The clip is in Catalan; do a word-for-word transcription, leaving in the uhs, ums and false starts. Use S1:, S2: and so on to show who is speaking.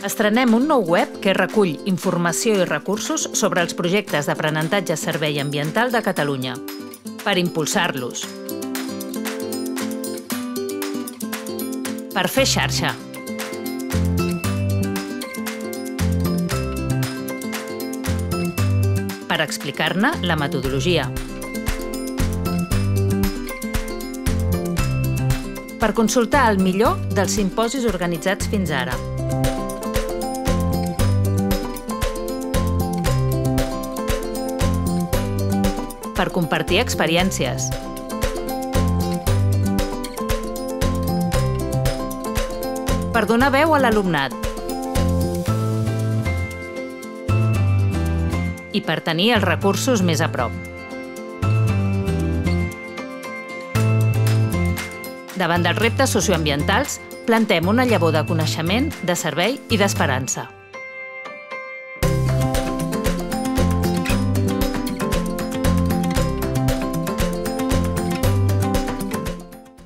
S1: Estrenem un nou web que recull informació i recursos sobre els projectes d'aprenentatge servei ambiental de Catalunya, per impulsar-los, per fer xarxa, per explicar-ne la metodologia, per consultar el millor dels simposis organitzats fins ara, per compartir experiències, per donar veu a l'alumnat i per tenir els recursos més a prop. Davant dels reptes socioambientals, plantem una llavor de coneixement, de servei i d'esperança.